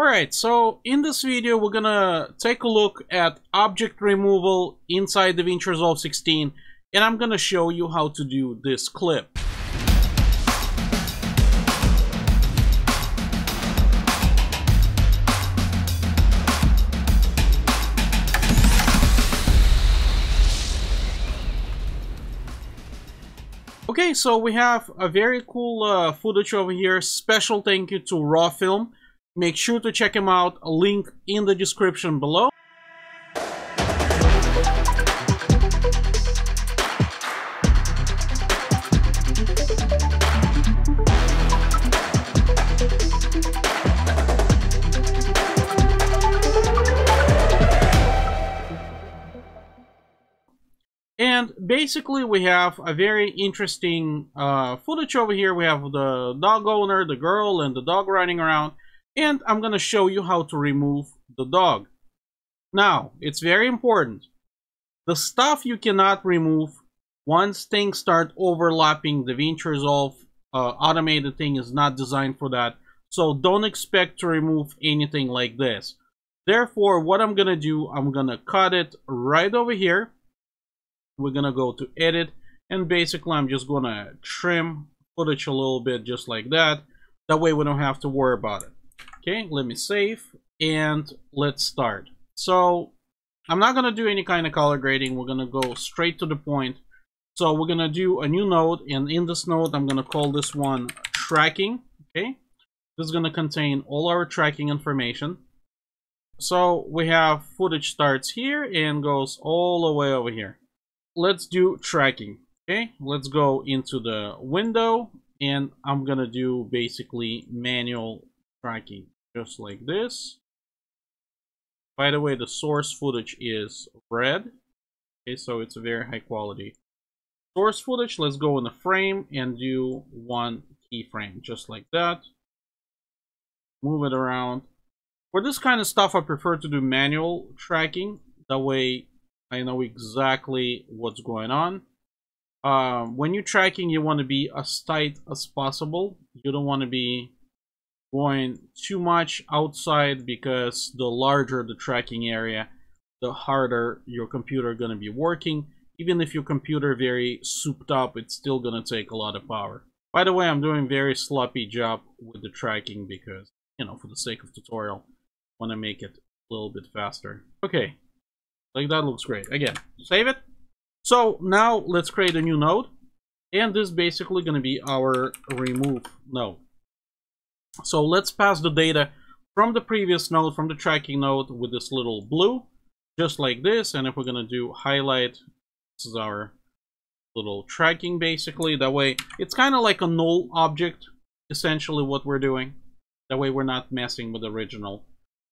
Alright, so in this video we're gonna take a look at object removal inside Davinci Resolve 16, and I'm gonna show you how to do this clip. Okay, so we have a very cool footage over here. Special thank you to Raw Film. Make sure to check him out, a link in the description below. And basically we have a very interesting footage over here. We have the dog owner, the girl, and the dog running around. And I'm going to show you how to remove the dog. Now, it's very important. The stuff you cannot remove once things start overlapping. Davinci Resolve automated thing is not designed for that. So don't expect to remove anything like this. Therefore, what I'm going to do, I'm going to cut it right over here. We're going to go to edit. And basically, I'm just going to trim footage a little bit just like that. That way we don't have to worry about it. Okay, let me save and let's start. So I'm not going to do any kind of color grading. We're going to go straight to the point. So we're going to do a new node, and in this node I'm going to call this one tracking. Okay, this is going to contain all our tracking information. So we have footage starts here and goes all the way over here. Let's do tracking. Okay, let's go into the window, and I'm going to do basically manual tracking. Just like this. By the way, the source footage is red. Okay, so it's a very high quality source footage. Let's go in the frame and do one keyframe, just like that. Move it around. For this kind of stuff, I prefer to do manual tracking. That way, I know exactly what's going on. When you're tracking, you want to be as tight as possible. You don't want to be going too much outside, because the larger the tracking area, the harder your computer going to be working. Even if your computer very souped up, it's still going to take a lot of power. By the way, I'm doing very sloppy job with the tracking because, you know, for the sake of tutorial, I want to make it a little bit faster. Okay, like that looks great. Again, save it. So now let's create a new node, and this is basically going to be our remove node. So let's pass the data from the previous node, from the tracking node, with this little blue, just like this. And if we're going to do highlight, this is our little tracking basically. That way, it's kind of like a null object, essentially what we're doing. That way we're not messing with the original.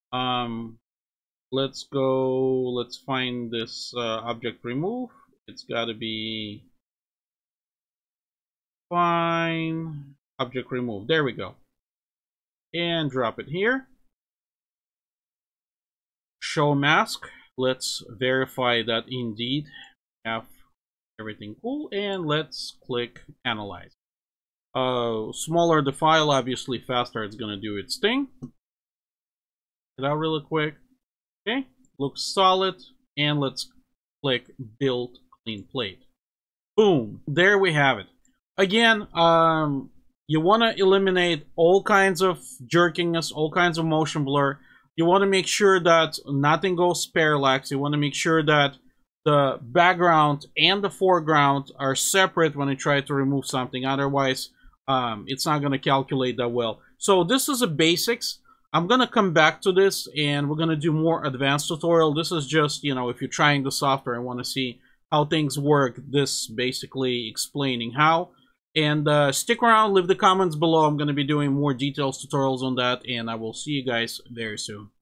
Let's go, let's find this object remove. It's got to be fine. Object remove, there we go. And drop it here. Show mask. Let's verify that indeed we have everything cool, and let's click analyze. Smaller the file, obviously faster it's gonna do its thing. Get it out really quick. Okay, looks solid, and let's click build clean plate. Boom, there we have it. Again, you want to eliminate all kinds of jerkiness, all kinds of motion blur. You want to make sure that nothing goes parallax. You want to make sure that the background and the foreground are separate when you try to remove something. Otherwise, it's not going to calculate that well. So this is the basics. I'm going to come back to this, and we're going to do more advanced tutorial. This is just, you know, if you're trying the software and want to see how things work, this basically explaining how. And stick around, leave the comments below. I'm going to be doing more details tutorials on that, and I will see you guys very soon.